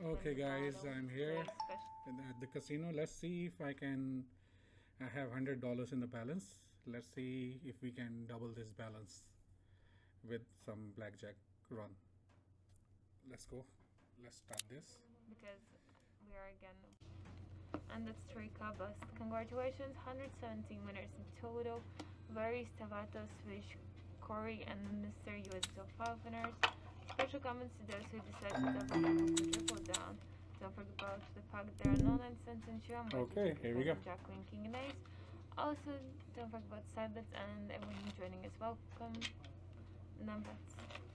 Okay guys, I'm here at the casino. Let's see if I have $100 in the balance. Let's see if we can double this balance with some blackjack run. Let's go. Let's start this. Because we are again. And that's three Cabas. Congratulations, 117 winners in total. Very Stavatos, Swish, Corey, and Mr. US so 5 winners. Special comments to those who decide to double down or triple down. Don't forget about the pack. There are no 9 cents in shoe. Okay, here we go. Jack, Queen, King, and Ace. Also, don't forget about side bets and everyone joining is welcome. Numbers.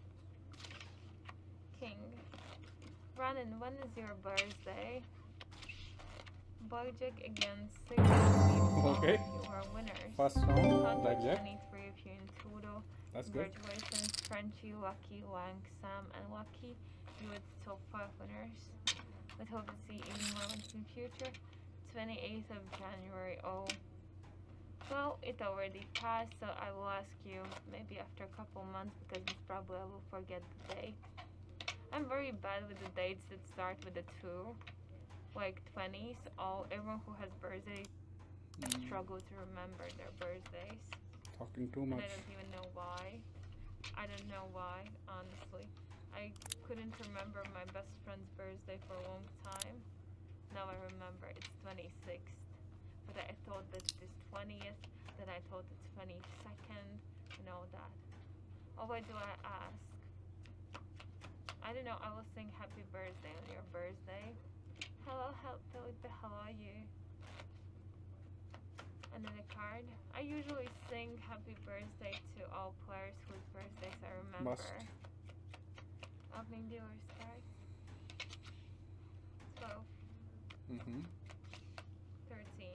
King. Ronan, when is your birthday? Blackjack against 6 people. Okay. You are winners. First round, blackjack. 23 of you in total. That's good. Congratulations, Frenchie, Lucky, Lang, Sam, and Lucky. You are the top 5 winners. Let's hope to see even more ones in the future. 28th of January. Oh. Well, it already passed, so I will ask you maybe after a couple months because most probably I will forget the date. I'm very bad with the dates that start with a 2. Like 20s. Everyone who has birthdays struggle to remember their birthdays. Talking too And much. I don't even know why. I don't know why, honestly. I couldn't remember my best friend's birthday for a long time. Now I remember it's 26th. But I thought that it is 20th, then I thought it's 22nd, and all that. Oh, why do I ask? I don't know, I will sing happy birthday on your birthday. Hello, Felipe, how are you? Another card. I usually sing happy birthday to all players whose birthdays I remember. Must. Opening dealer's cards. 12. 13.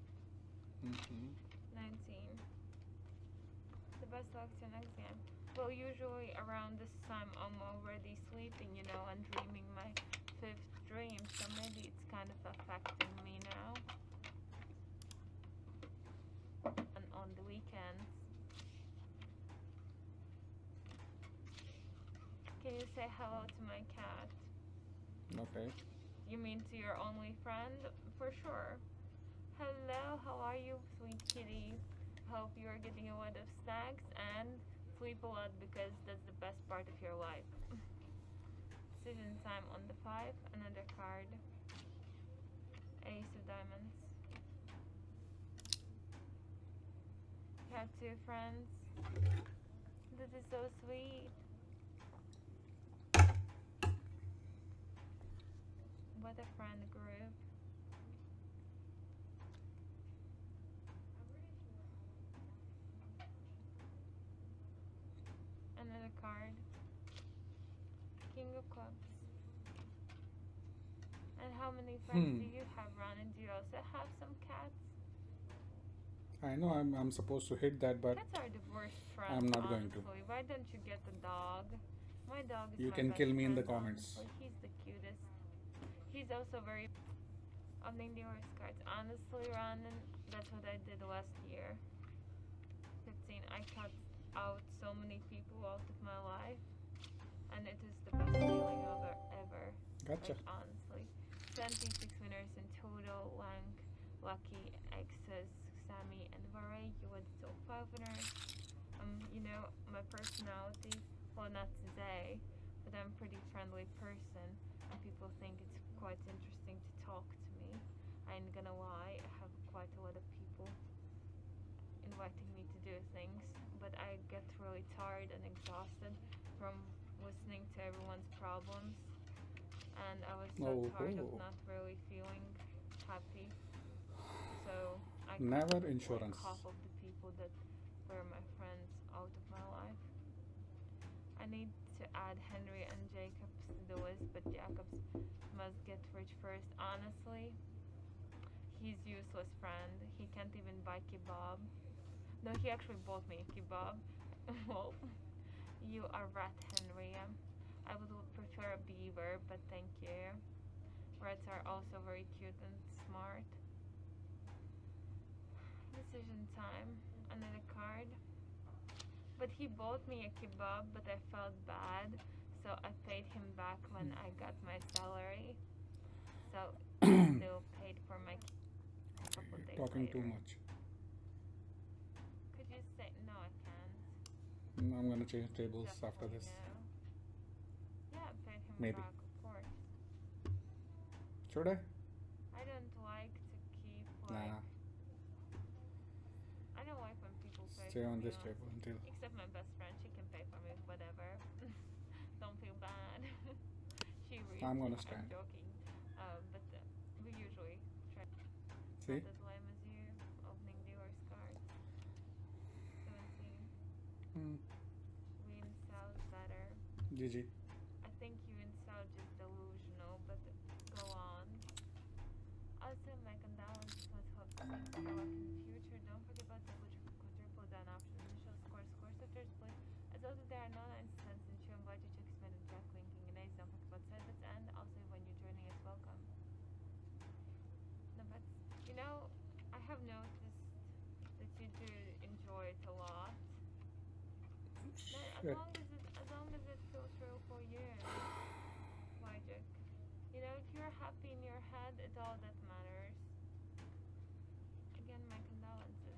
19. The best luck to next game. Well, usually around this time I'm already sleeping, you know, and dreaming my 5th dream, so maybe it's kind of affecting me now. And on the weekends. Can you say hello to my cat? Okay. You mean to your only friend? For sure. Hello, how are you, sweet kitty? Hope you are getting a lot of snacks and sleep a lot because that's the best part of your life. Decision time on the 5, another card. Ace of diamonds. You have 2 friends. This is so sweet. What a friend group. Another card. King of clubs. And how many friends do you have, Ron? And do you also have some cats? I know I'm supposed to hit that, but Cats are the worst friends. I'm not honestly. going to. Why don't you get a dog? My dog is You my can best kill me in the friend, comments. honestly. He's the cutest. He's also very opening the worst cards. Honestly, Ron, that's what I did last year. 15. I cut out so many people out of my life, and it is the best feeling ever. Gotcha. Like, honestly. 76 winners in total. Lang, Lucky, X's, Sammy, and Varay. You would still 5 winners. You know, my personality, well, not today, but I'm a pretty friendly person, and people think it's quite interesting to talk to me. I ain't gonna lie, I have quite a lot of people inviting me to do things, but I get really tired and exhausted from listening to everyone's problems, and I was so tired of not really feeling happy, so I Never cut insurance. like half of the people that were my friends out of my life. I need to add Henry and Jacobs to the list, but Jacobs must get rich first. Honestly, he's useless friend. He can't even buy kebab. No, he actually bought me a kebab. Well, you are rat, Henry. I would prefer a beaver, but thank you. Rats are also very cute and smart. Decision time. Another card. But he bought me a kebab, but I felt bad, so I paid him back when I got my salary. So still paid for my couple days Talking too later. much. Could you say no? I can't. I'm gonna change tables after Definitely this. no. Yeah, pay him Maybe. back, of course. Should I? I don't like to keep Nah. I don't like when people pay Stay for on me, this honestly. table until. Except my best friend, she can pay for me, whatever. Don't feel bad. She reads. I'm gonna I'm stand. joking. But we usually try. See? Not as lame as you. Opening dealer's cards. 17. Win sounds better. GG. I think you and Sal just delusional, but go on. Also, my condolences was hope to see better luck in the future. Don't forget about double quadruple down option. Initial score, scores after split. As though there are no instances in show invite you to expand and jack linking and ace. Don't forget about side bets and also when you're joining us, welcome. No, but you know, I have noticed that you do enjoy it a lot. As long as it feels real for you, Magic. You know, if you're happy in your head, it's all that matters. Again, my condolences.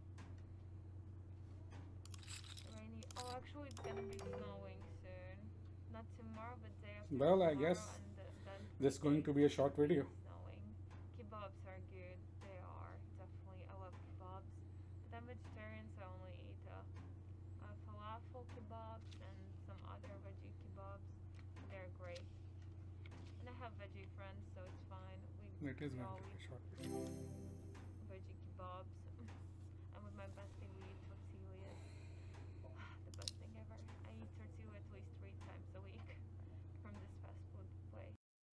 Rainy. Oh, actually, it's gonna be snowing soon. Not tomorrow, but day after Well, I tomorrow, guess and then this is going to be a short video. snowing. Kebabs are good. They are definitely. I love kebabs. But I'm vegetarian, so I only eat falafel kebabs and some other veggie kebabs. They're great. And I have veggie friends, so it's fine. It is going all to be a eat short video. veggie kebabs. And with my bestie, we eat tortillas. The best thing ever. I eat tortilla at least 3 times a week from this fast food place.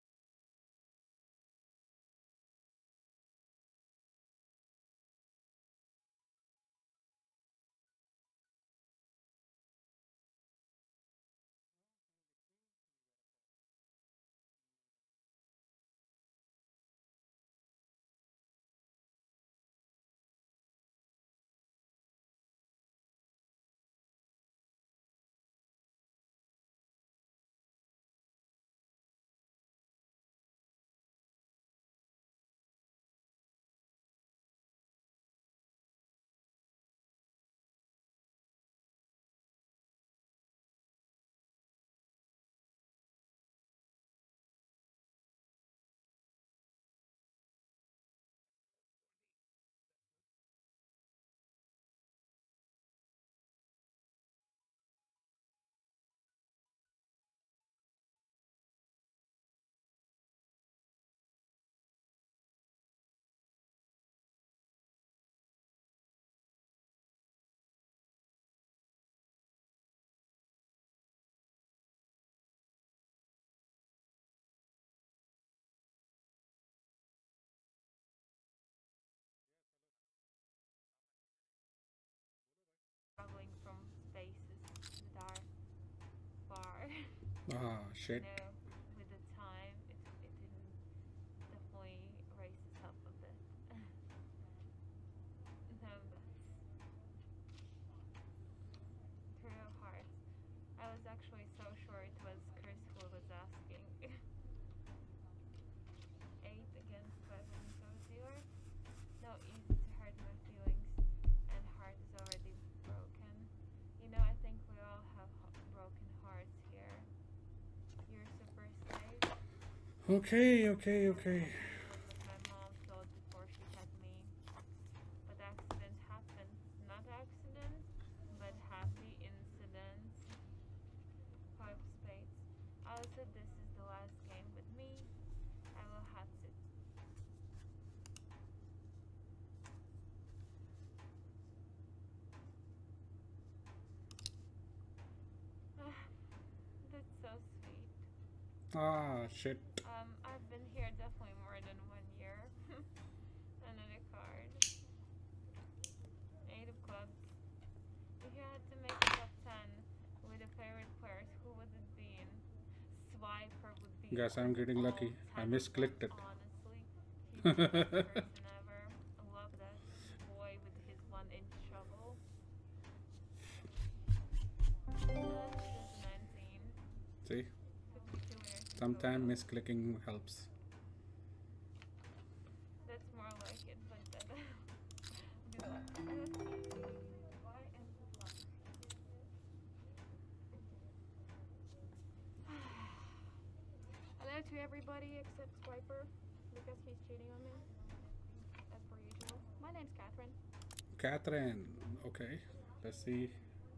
Traveling from spaces that are far. Ah, shit. You know, with the time, it didn't definitely raises up a bit. No, but Trio Hearts. I was actually so sure it was Chris who was asking. 8 against 5 and 0. No, easy to hurt my feelings, and heart is already broken. You know, I think we all have broken hearts here. You're super safe. Okay. What my mom thought before she had me. But accident happened. Not accident, but happy incidents. 5 spades. Also, this is the last game with me. I will have to. That's so sweet. Ah, shit. I've been here definitely more than 1 year. Another card. 8 of clubs. If you had to make a top 10 with your favorite players, who would it be? Swiper would be. Guess I'm getting lucky. I misclicked it. Honestly, he's the best person ever. I love that boy with his 1-inch shovel. This is 19. See? 52 winners. Sometimes misclicking helps. to everybody except Swiper because he's cheating on me, as per usual. My name's Catherine. Catherine. Okay. Let's see.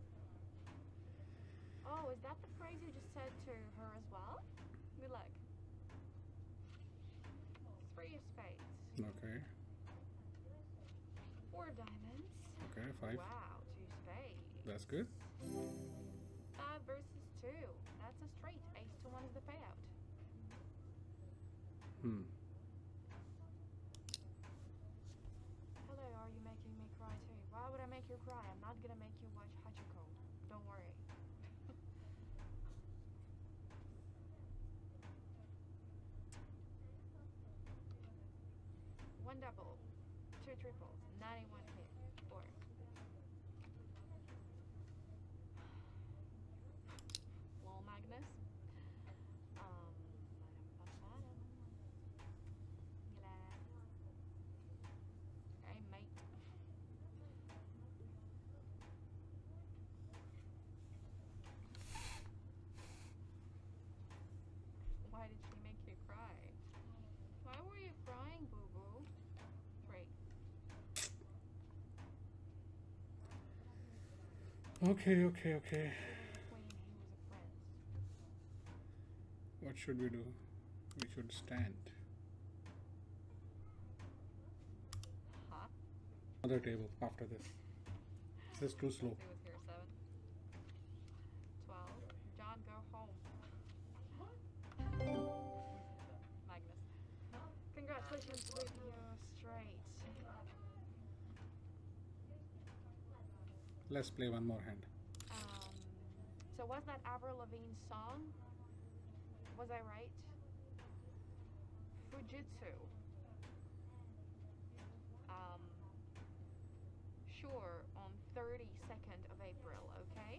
Oh, is that the phrase you just said to her as well? Good luck. 3 of spades. Okay. 4 of diamonds. Okay. 5. Wow, 2 spades. That's good. 5 versus 2. That's a straight. Ace to 1 is the payout. Hmm. Hello, are you making me cry too? Why would I make you cry? I'm not gonna make you watch Hachiko. Don't worry. 1 double, 2 triples, 91 hit, 4. Lol Magnus. Hey mate. Why did she make you cry? Why were you crying, boo-boo? 3. Okay. Okay. Okay. He was a queen, he was a prince. What should we do? We should stand. Huh? Another table after this. This is too slow. Let's see what's here. 7. 12. John, go home. Magnus. Congratulations with your straight. Let's play one more hand. So was that Avril Lavigne's song? Was I right? Fujitsu. Sure, on 32nd of April, okay?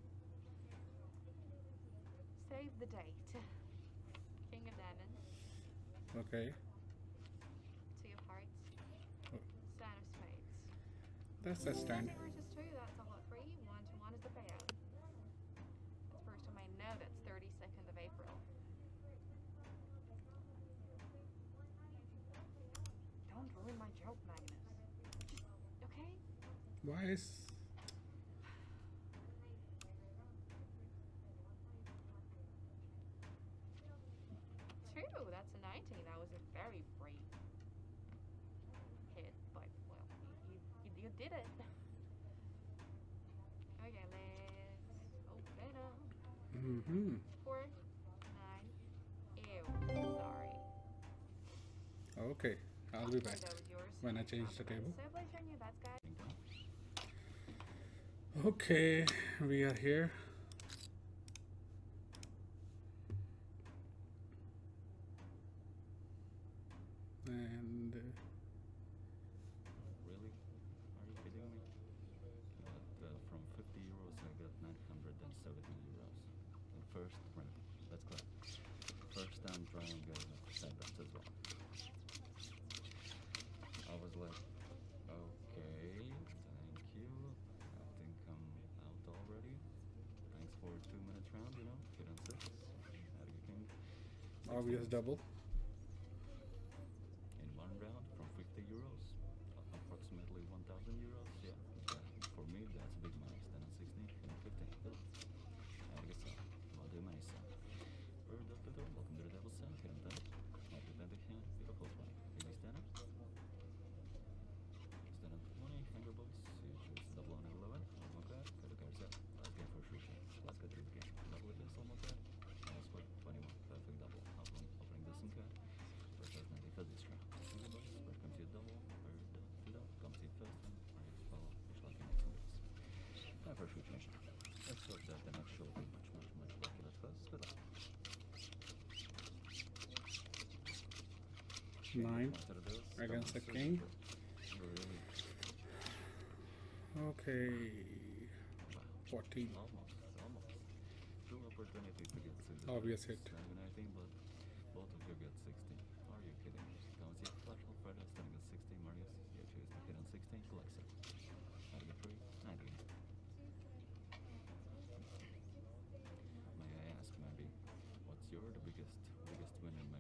Save the date. King of diamonds. Okay. 2 of hearts. Oh. Son of spades. That's a stand. 20 versus 2, that's a lot. 3, 1 to 1 is the payout. That's the first time I know that's 32nd of April. Don't ruin my joke, Magnus. Okay? Why is... 2, that's a 19. That was a very brave hit, but well, you did it. Okay, let's open up. 4, 9. Ew, sorry. Okay. I'll be back That was yours. when I change the table. So please show your bets, guys. Okay, we are here. And Really? Are you kidding me? But from 50 euros I got 970 euros. The first round. Let's clap. First time trying side bets as well. I was like, okay, thank you. I think I'm out already. Thanks for 2 minutes round, you know. Hit on 6. How do you think? obvious double. In one round from 50 euros, approximately 1,000 euros. Yeah, for me that's big money. Stand on 16 and 15. Good. Herkese Valde Mesa. Bird of the door, welcome to the Devil's Cell. Hit on 10. After 10 to hand, beautiful 20. Easy stand up. Stand up 20, finger boys. You choose double on 11. One more card, cut the cards out. Let's get for free shot. Let's get through the game. Double with this, one more card. Almost with 21. Perfect double. Opening this and card. First has 90 for this round. Finger boys, bird comes to double. Bird fiddle comes to first one. Right, follow. Which lucky next one is. Time for a free change. Let's hope that the next show will be much lucky. Let's first. Good luck. 9 against the king. Really? Okay. 14. Almost. Two opportunities to get 6. Obvious hit. 7, I think, but both of you get 16. Are you kidding me? Don't see a flash Alfredo standing at 16, Marius. You choose to hit on 16, collect 6. How to get 3? 90. May I ask, maybe, what's the biggest win in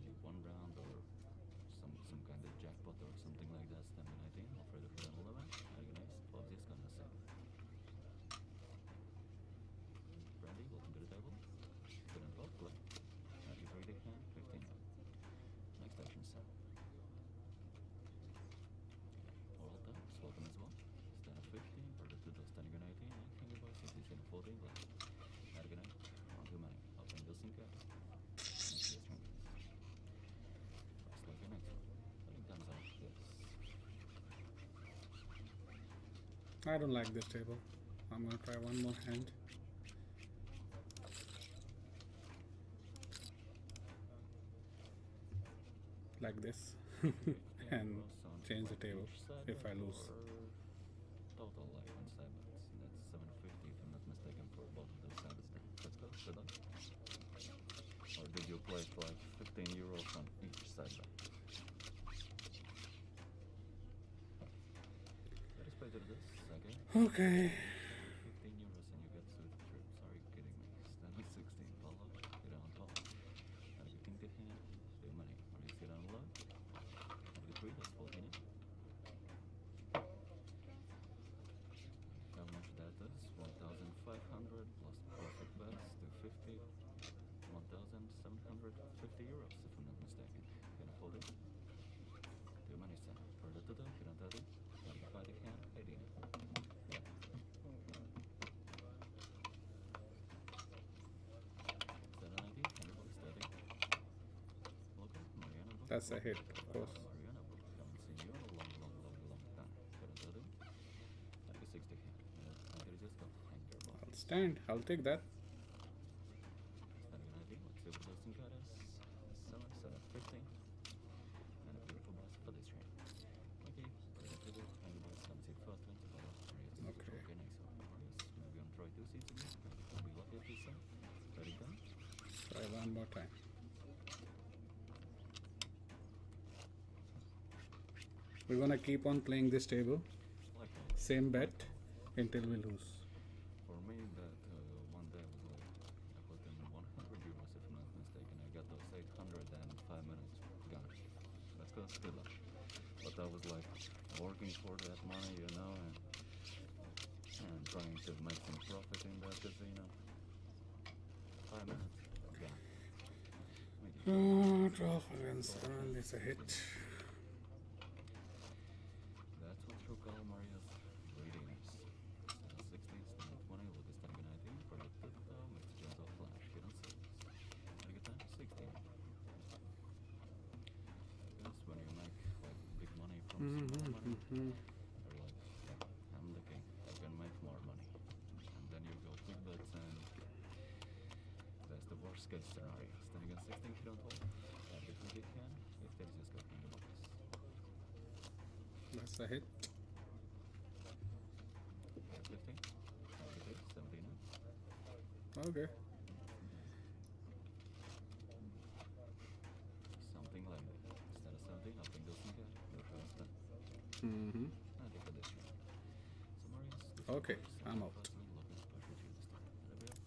I don't like this table. I'm gonna try one more hand. Like this. And change the table if I lose. Total like on side bets. That's 750 if I'm not mistaken for both of those side bets. Let's go. Good luck. Or did you place like 15 euros on each side bet? Let us pay to this, okay? Okay. 15 euros and you get suited trips. Are you kidding me? Stand at 16, follow, get on top. Have a king to hand, do money. Or you sit on low. Have a three, that's 14. How much that is? 1,500 plus profit bets, 250. 1,750 euros, if I'm not mistaken. Can I hold it? Do money, son. For the total, get on 30. 25 to hand, 18. Yeah. 790, 100 bucks, 30. Local, Mariana book. That's a hit, of course. Mariana book. Haven't seen you in a long time. Get on 30. Have a 60 hand. And there is just go. Hang your ball. I'll stand. I'll take that. And a beautiful boss for this train. Okay, Okay. Okay, nice one. Maybe I'm try 2 seats again. I'll be lucky at this side. Ready, done? Try one more time. We're gonna keep on playing this table. Like Same bet until we lose. for me, that one day was like I put in 100 euros if I'm not mistaken. I got those 800 and 5 minutes gone. Let's go, good luck. But I was like working for that money, you know, and trying to make some profit in that casino. 5 minutes gone. Oh, 12 against 7 is a hit. That's what you call Maria's readiness. 16, 20, Lucas 19, for the Mr. Jones of Flash, get on 6. Have a good time? 16. Because when you make like big money from small money, you're like, I'm the king, I can make more money. And then you go quick bets and that's the worst case scenario. Standing at 16, hit on 12. Have a good hand, if there is just go in the box. That's a hit. 15, 17. Okay. Something like that. Instead of 17, I'll think those things no chance then. Mm-hmm. I think for this one. So Marius, this Okay, is I'm out. Looking special to you this time. There we go.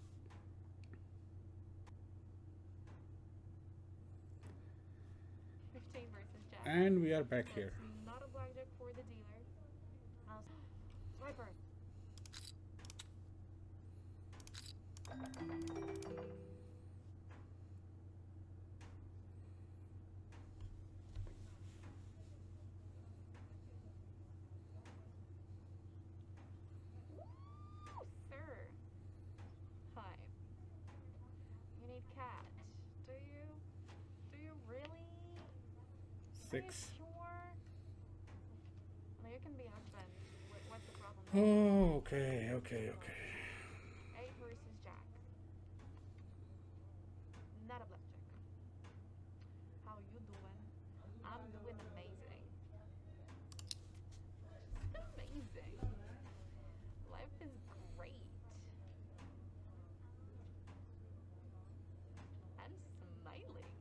15 versus Jack. And we are back here. That's not a blackjack for the dealer. Viper. Sir. Hi. You need cat. Do you? Do you really? Are you 6. sure? No, you can be husband. What's the problem? Oh, okay, okay, okay. 8 versus Jack. Not a blackjack. How you doing? I'm doing amazing. Amazing. Life is great. I'm smiling.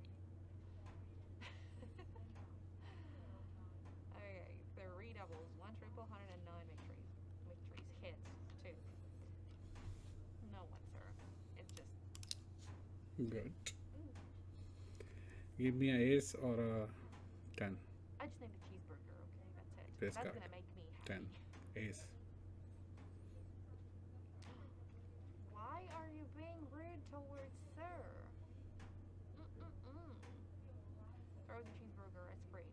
Okay, 3 doubles, 1 triple, 109 victories. Victories hit 2. No one, sir. It's just Good. Give me an ace or a 10. I just need a cheeseburger, okay? That's it. This That's card. gonna make me 10. happy. Ace. Why are you being rude towards Sir? Throw the cheeseburger, it's free.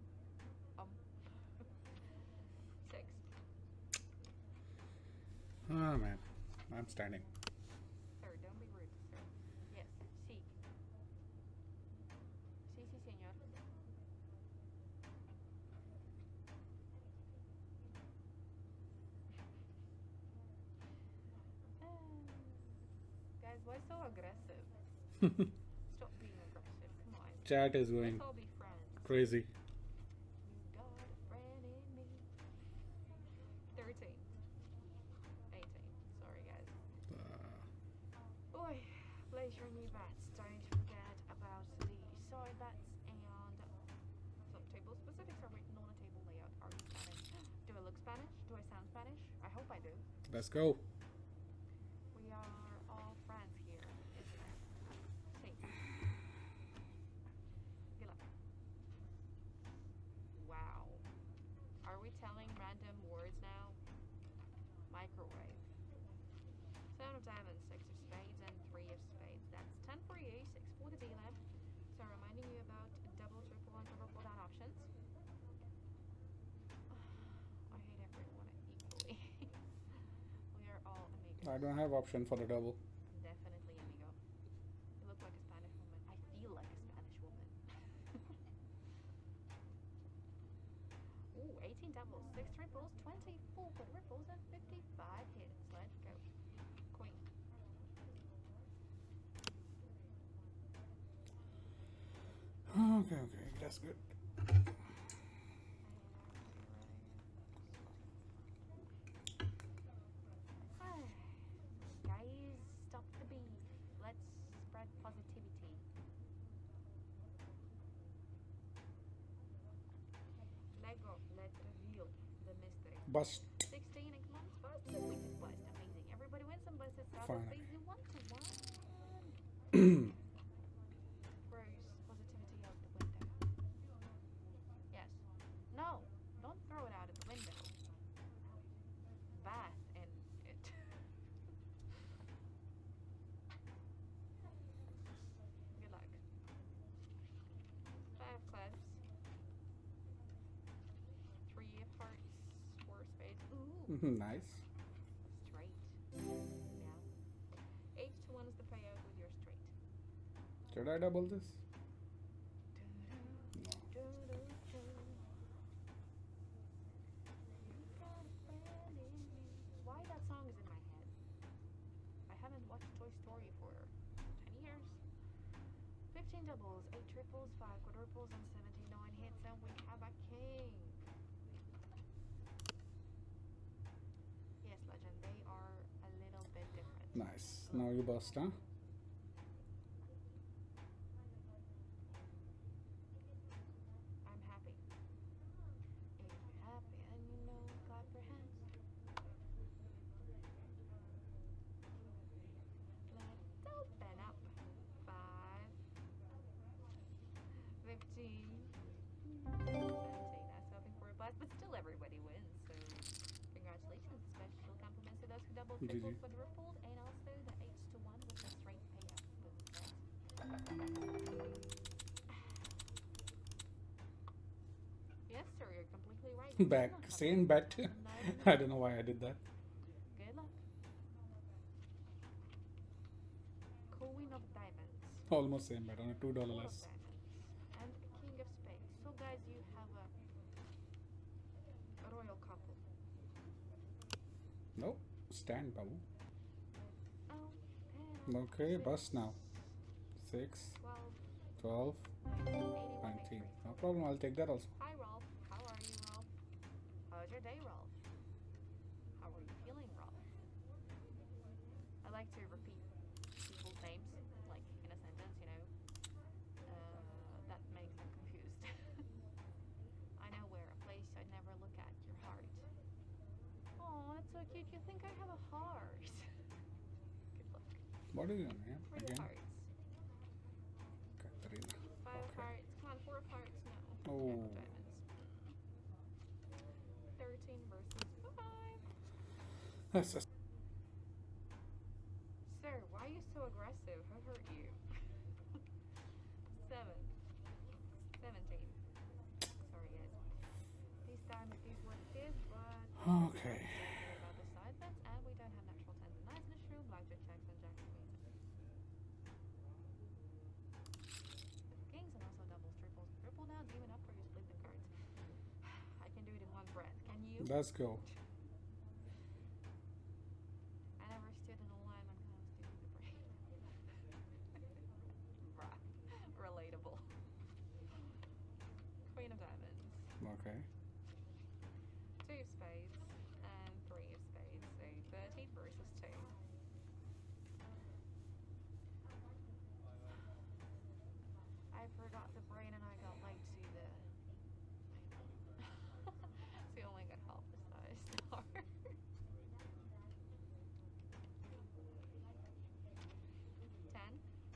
6. Ah, man. I'm standing. Sir, don't be rude, sir. Yes, sí. Sí, sí, señor. Why so aggressive? Stop being aggressive. Come on. Chat is going Let's all be friends. crazy. You got a friend in me. 13. 18. Sorry, guys. Boy, place your new bets. Don't forget about the side bets and some table specifics are written on a table layout. Are you Spanish? Do I look Spanish? Do I sound Spanish? I hope I do. Let's go. We are all friends here, isn't it? See. Good luck. Wow. Are we telling random words now? Microwave. 7 of diamonds, 6 of spades, and 3 of spades. That's 10 for you, 6 for the dealer. So reminding you about double, triple, and quadruple down options. I hate everyone equally. We are all amigos. I don't have option for the double. Definitely amigo. You look like a Spanish woman. I feel like a Spanish woman. Ooh, 18 doubles, 6 triples, 24 quadruples, and 55 hits. Let's go. Queen. Okay, that's good. Guys, stop the beef. Let's spread positivity. Lego, let's reveal the mystery. Bust. 16 and come on, first we did bust. Amazing. Everybody wins some busts. Fine. Please do 1 to 1. Throws positivity out the window. Yes. No, don't throw it out of the window. Bath in it. Good luck. 5 clubs. 3 of hearts. 4 spades. Ooh. Nice. Straight. Yeah. 8 to 1 is the payout with your straight. Should I double this? Why that song is in my head? I haven't watched Toy Story for 10 years. 15 doubles, 8 triples, 5 quadruples, and 79 hits, and we have a king. Yes, Legend, they are a little bit different. Nice. Now you bust, huh? I'm happy. If you're happy and you know, clap your hands. Let's open up. 5, 15, 17. I was hoping for a blast, but still everybody wins. So congratulations. Special compliments to those who doubled, GG. tripled, quadrupled, and also the 8 to 1 with a straight payout. Yes, sir, you're completely right. You Back. cannot have Same it. bet. No, I don't know why I did that. Good luck. Queen of diamonds. Almost same bet on a $2 Four of less. diamonds. And king of spades. So guys, you have a royal couple. Nope. Stand, Babu. Oh, 10, Okay, 6, bust now. 6, 12, 12, 19, 19. No problem, I'll take that also. Hi, Rolf. How are you, Rolf? How's your day, Rolf? How are you feeling, Rolf? I like to repeat people's names, like in a sentence, you know. That makes them confused. I know where a place I'd never look at, your heart. Oh, that's so cute. You think I have a heart? Good luck. What is your name 3 of again? hearts. Katarina. 5 of Okay. hearts. Come on, 4 of hearts. No. Oh. 10 of diamonds. 13 versus 5. That's just Sir, why are you so aggressive? Who hurt you? 7. 17. Sorry, guys. This time it is what it is, but... okay. About the side bets, and we don't have natural 10s and 9s in the shoe, blackjack, jacks, and jacks, queens. Kings and also doubles, triples, triple down, even up where you split the cards. I can do it in one breath. Can you? Let's go. I never stood in a line when I was doing the brain. Okay. 2 of spades and 3 of spades. So 13 versus 2. I forgot the brain and I got late to the. So you only got half the size star. 10.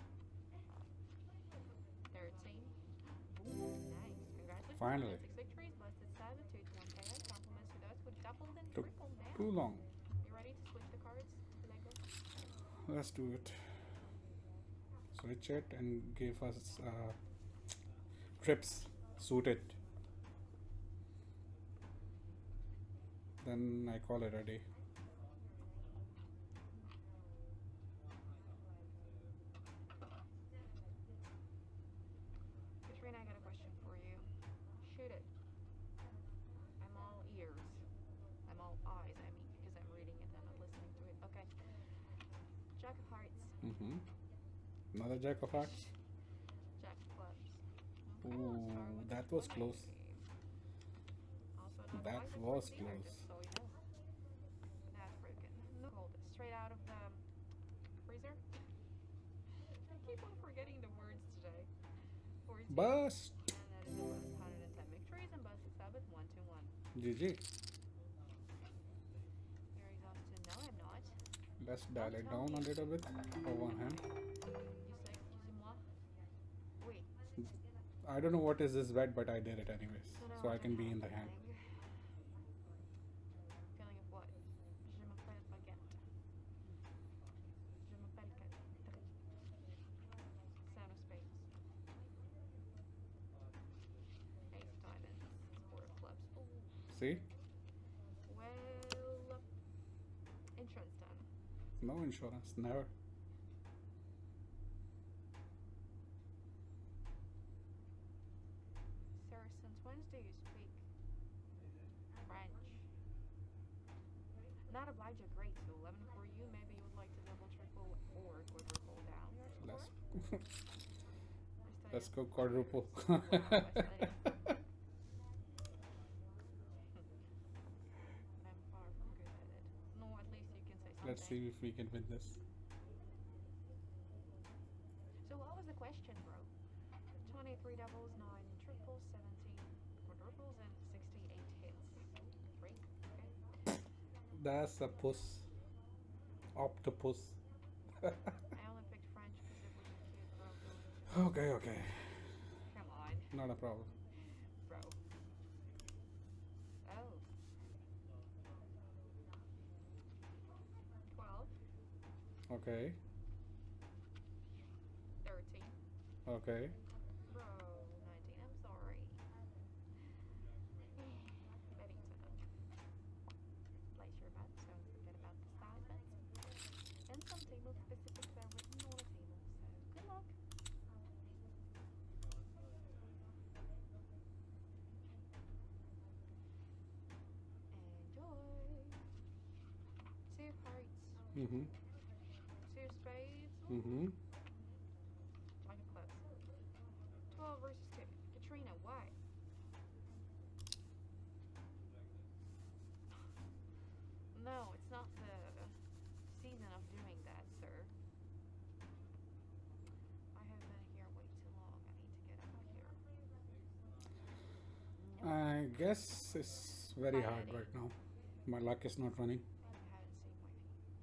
13. Nice. Congratulations. Finally. 6 victories, busted 7, 2 to 1 KO. Compliments to those who doubled and Took tripled down. too long. You ready to switch the cards? Lego? Let's do it. Switch it and give us trips suited. Then I call it a day. Katrina, I got a question for you. Shoot it. I'm all ears. I'm all eyes, I mean, because I'm reading it and not listening to it. Okay. Jack of Hearts. Another Jack of Hearts. Jack of Clubs. Ooh, let's start with that this was 180. close. Also, not That quite the was first either, close. just so you know. That's broken. No gold. Straight out of the freezer. I keep on forgetting the words today. 14. Bust. And that is a bust. 110 victories and busted Sabbath 1 to 1. GG. You're exhausted. No, I'm not. Let's dial it down a little bit for one hand. You say, excusez-moi. Wait. I don't know what is this bet, but I did it anyways. So I can be in the hand. Feeling of what? Je m'appelle baguette. Je m'appelle Sound of spades. Ace of diamonds. 4 of clubs. Ooh. See? Well, insurance time. No insurance, never. Sir, since when do you speak French? Not obliged, great. So 11 for you. Maybe you would like to double, triple, or quadruple down your score. Let's go quadruple. I'm far from good at it. No, at least you can say something. Let's see if we can win this. So what was the question, bro? 23 doubles, 9 triples, 17 quadruples, and 68 hits. 3, okay. That's a puss. Octopus. I only picked French because it was a cute, bro. Okay. Come on, Not a problem. bro. Oh. 12, Okay. 13. Okay. Bro, 19, I'm sorry. Betting time. Place your bets, don't forget about the side bets. And some table specifics are written on a table, so good luck. Enjoy. 2 of hearts, 2 of spades, Jack of clubs. 12 versus 2. Katrina, why? No, it's not the season of doing that, sir. I have been here way too long. I need to get out of here. No, I guess it's very hard right now. My luck is not running. you haven't seen my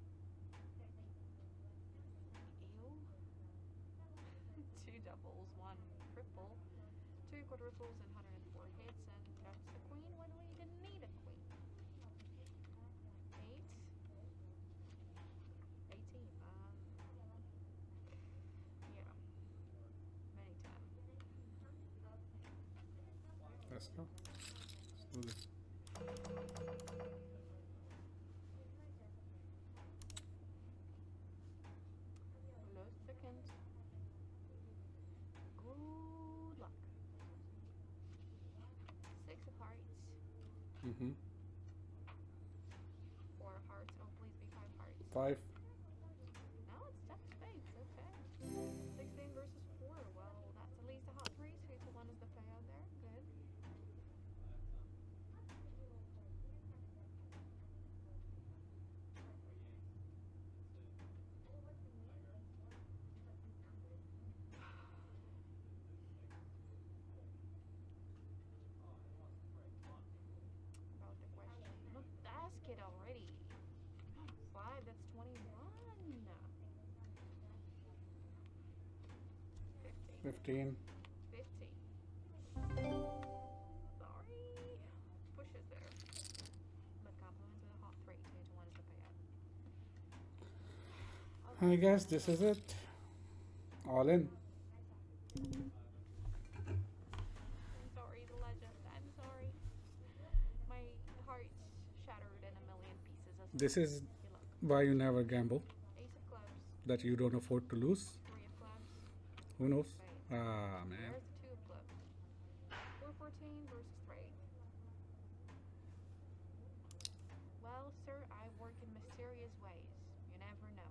feet. Ew. 2 doubles, 1 triple, 2 quadruples, and 104 hits, and that's the queen when we didn't need a queen. 8, 18. Yeah, many times. Let's go. Let's do this. Last second. Good luck. 6 of hearts. 4 of hearts. Oh, please be 5 hearts. 5. No, it's tough spades. Okay. 16 versus 4. Well, that's at least a hot 3. 2 to 1 is the payout there. Good. 15. 50. Sorry. Pushes there. But compliments with a hot 3. 2 to 1 is the payout. I guess this is it. All in. I'm sorry, the legend. I'm sorry. My heart's shattered in a million pieces. As This is you look. why you never gamble. Ace of clubs. That you don't afford to lose. 3 of clubs. Who knows? Spades. Ah, man. Where's the 2 of clubs? 414 versus 3. Well, sir, I work in mysterious ways. You never know.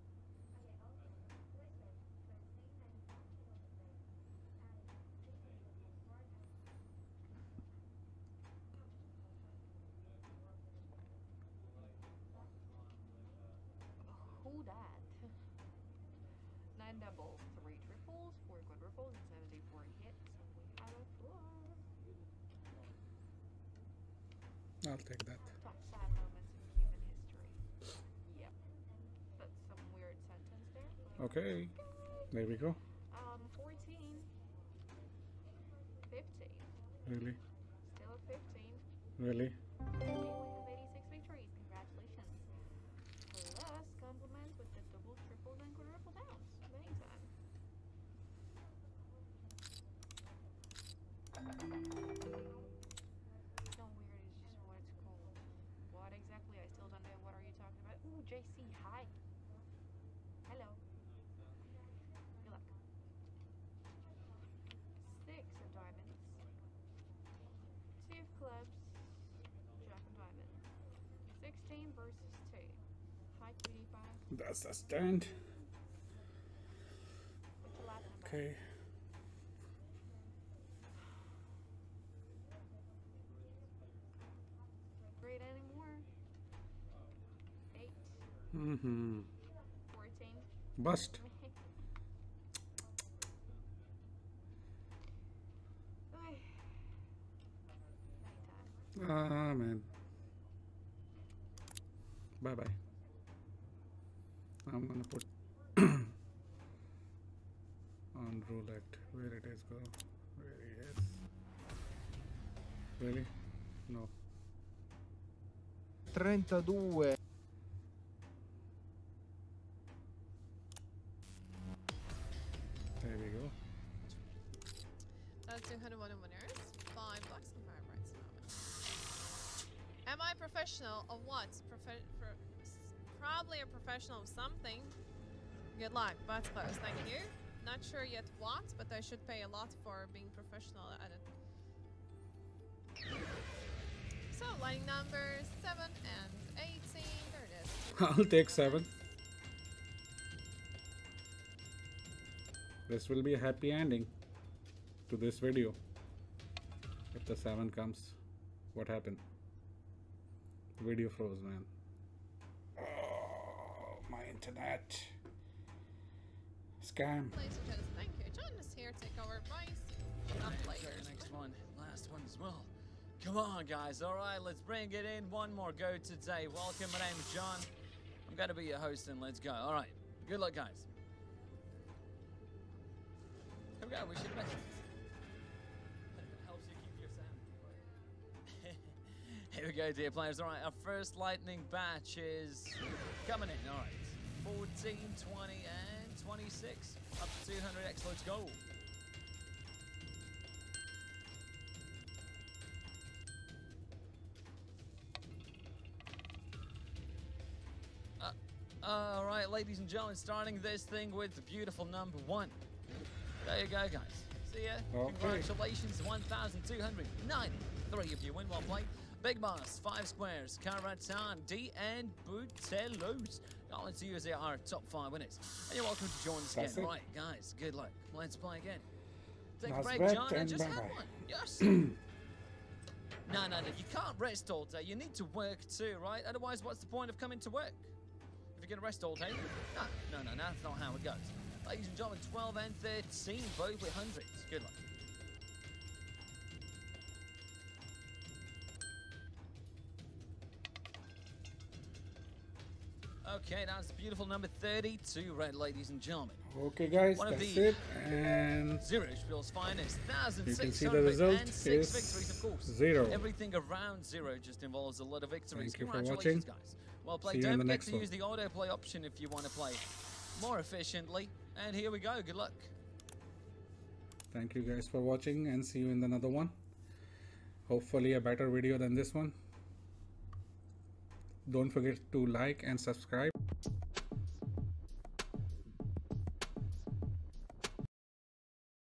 Who dat? 9 doubles, 3 triples, 4 quadruples, and 74 hits. We have a floor. I'll take that. Top sad moments in human history. Yep. That's some weird sentence there. Okay. There we go. 14. 15. Really? Still at 15. Really? We have 86 victories. Congratulations. Plus compliments with the double, triple, and quadruple downs. Anytime. So weird is just what it's called. What exactly? I still don't know. What are you talking about? Ooh, JC, hi. Hello. Good luck. 6 of diamonds. 2 of clubs. Jack of diamonds. 16 versus 2. Hi, cutie pie. That's the stand. What you laughing about? Okay. Great anymore? 8. Mm-hmm. 14. Bust. Okay. Nighttime. Ah, man. Bye-bye. I'm gonna put on roulette. Where it is go? Where it is? Really? No. 32. There we go. That's 201 winners. 5 blacks and 5 whites. Am I professional of what? Probably a professional of something. Good luck. That's close. Thank you. Not sure yet what, but I should pay a lot for being professional at it. So, line numbers 7 and 18. There it is. I'll take 7. This will be a happy ending to this video. If the 7 comes, what happened? The video froze, man. Oh, my internet. Scam. Ladies and gentlemen, thank you. John is here. Take our advice. Not Right, players. next one, last one as well. Come on, guys. All right, let's bring it in. One more go today. Welcome. My name is John. I'm going to be your host, and let's go. All right. Good luck, guys. Here we go. We should best. It helps you keep your sanity. Here we go, dear players. All right, our first lightning batch is coming in. All right. 14, 20, and 26. Up to 200x. Let's go. All right, ladies and gentlemen, starting this thing with the beautiful number 1. There you go, guys. See ya. Okay. Congratulations, 1,293 of you win. Well played. Big Boss, 5 squares, Karatan, D, and Butelos. Going to use our top 5 winners. And you're welcome to join us That's again. it. Right, guys, good luck. Let's play again. Take a Last break, bet John, and and just have bye-bye. one. Yes. No, you can't rest all day. You need to work too, right? Otherwise, what's the point of coming to work? If you're going to rest all day? No, that's not how it goes. Ladies and gentlemen, 12 and 13, both with hundreds. Good luck. Okay, that's the beautiful number 32 red, ladies and gentlemen. Okay guys, One of that's the it, and Zero-Spiel's finest, you can see the result 1,606 is victories, of course. 0. Everything around 0 just involves a lot of victories. Thank you for Congratulations, watching. guys. Well played. See you in Don't the forget next to one. use the autoplay option if you want to play more efficiently. And here we go. Good luck. Thank you guys for watching, and see you in another one. Hopefully a better video than this one. Don't forget to like and subscribe.